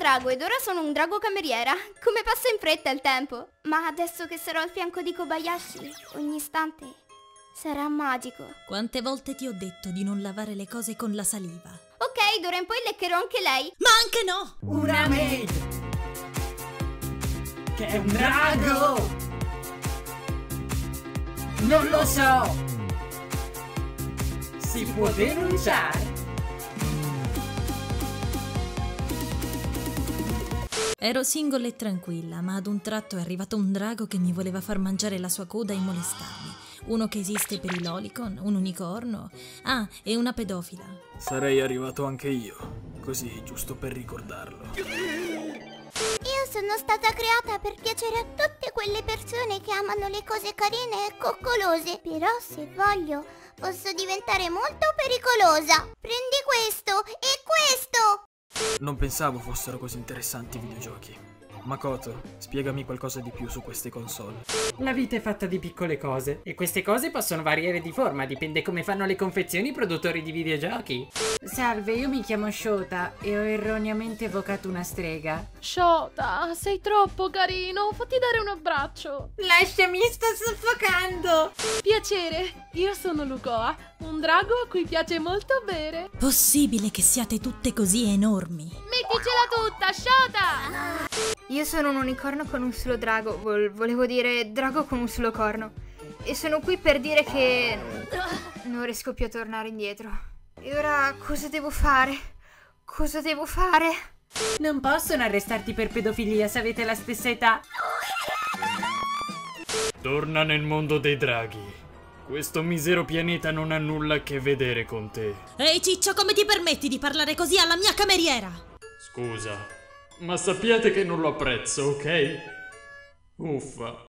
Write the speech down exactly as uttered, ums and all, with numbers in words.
drago ed ora sono un drago cameriera. Come passa in fretta il tempo. Ma adesso che sarò al fianco di Kobayashi, ogni istante sarà magico. Quante volte ti ho detto di non lavare le cose con la saliva? Ok, d'ora in poi leccherò anche lei. Ma anche no! Una maid! Che è un drago! Non lo so! Si può denunciare? Ero single e tranquilla, ma ad un tratto è arrivato un drago che mi voleva far mangiare la sua coda e molestarmi. Uno che esiste per i lolicon, un unicorno, ah, e una pedofila. Sarei arrivato anche io, così giusto per ricordarlo. Io sono stata creata per piacere a tutte quelle persone che amano le cose carine e coccolose. Però se voglio, posso diventare molto pericolosa. Prendi questo e questo! Non pensavo fossero così interessanti i videogiochi. Makoto, spiegami qualcosa di più su queste console. La vita è fatta di piccole cose e queste cose possono variare di forma, dipende come fanno le confezioni i produttori di videogiochi. Salve, io mi chiamo Shota e ho erroneamente evocato una strega. Shota, sei troppo carino, fatti dare un abbraccio. Lasciami, sto soffocando! Piacere, io sono Lukoa, un drago a cui piace molto bere. Possibile che siate tutte così enormi? Metticela tutta, Shota! Io sono un unicorno con un solo drago, vol- volevo dire drago con un solo corno. E sono qui per dire che non riesco più a tornare indietro. E ora cosa devo fare? Cosa devo fare? Non possono arrestarti per pedofilia se avete la stessa età. Torna nel mondo dei draghi. Questo misero pianeta non ha nulla a che vedere con te. Ehi ciccio, come ti permetti di parlare così alla mia cameriera? Scusa, ma sappiate che non lo apprezzo, ok? Uffa.